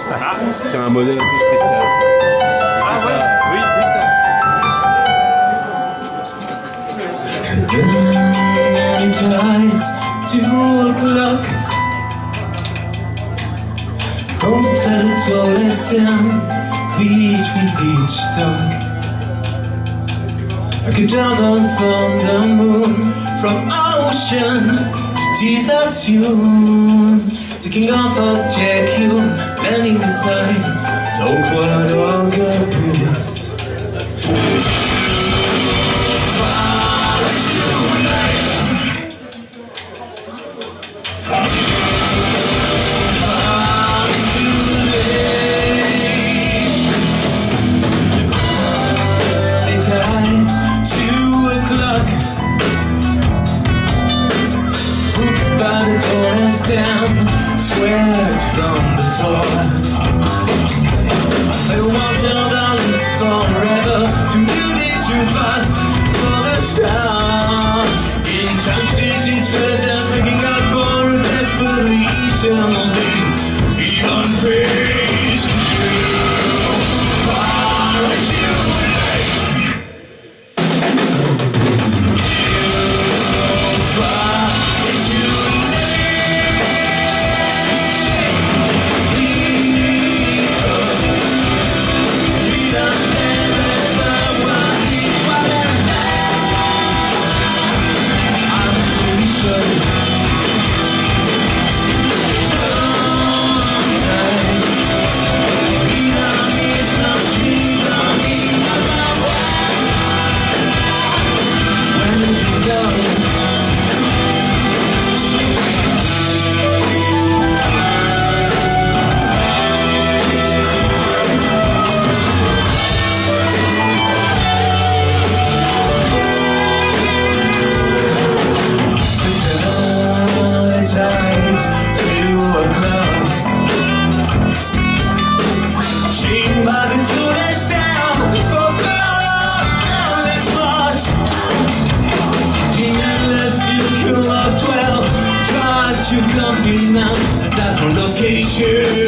Ah, C'est un modèle un peu spécial. ah ouais, oui, Tonight, 2 o'clock. Both at the tallest down, beach with beach talk. I could down from the moon, from ocean to desert tune. Taking off us Jekyll, landing beside so quiet all good boots. Down, sweat from the floor. I walked down the list forever, too nearly too fast for the sound. Intensity surges, making up for it desperately, eternally, beyond praise to you. Far as you lay, too far as you lay. Too comfy now, that's no location.